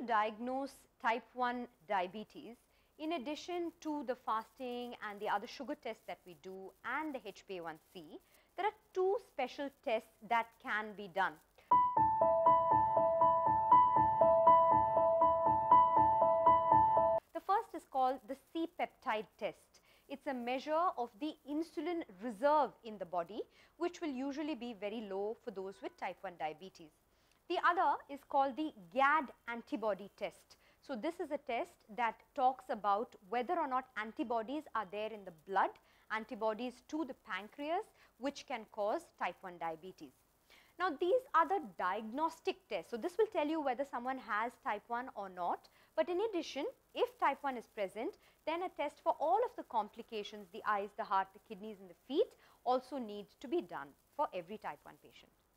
to diagnose type 1 diabetes, in addition to the fasting and the other sugar tests that we do and the HbA1c, there are two special tests that can be done. The first is called the C-peptide test. It's a measure of the insulin reserve in the body, which will usually be very low for those with type 1 diabetes. The other is called the GAD antibody test. So this is a test that talks about whether or not antibodies are there in the blood, antibodies to the pancreas, which can cause type 1 diabetes. Now these are the diagnostic tests. So this will tell you whether someone has type 1 or not. But in addition, if type 1 is present, then a test for all of the complications, the eyes, the heart, the kidneys and the feet also need to be done for every type 1 patient.